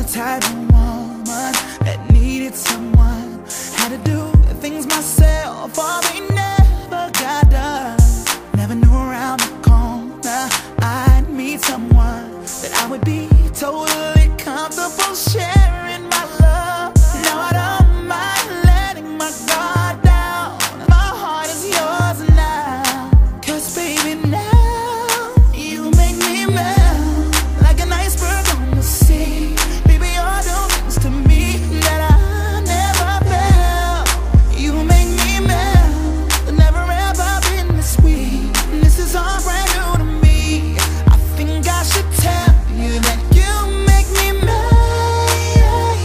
type of woman that needed someone. Had to do things myself, or they never got done. Never knew around the corner I'd meet someone that I would be totally comfortable sharing my love. Now I don't mind letting my guard down. My heart is yours now. 'Cause baby, now you make me melt like an iceberg on the sea. Baby, you're doing things to me that I never felt. You make me melt, never ever been this sweet. This is all brand new to me. I think I should tell you that you make me melt.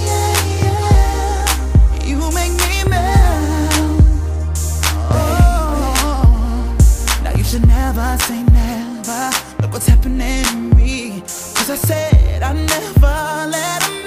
You make me melt. Oh, now you should never say never. Look what's happening to me. 'Cause I said I never let him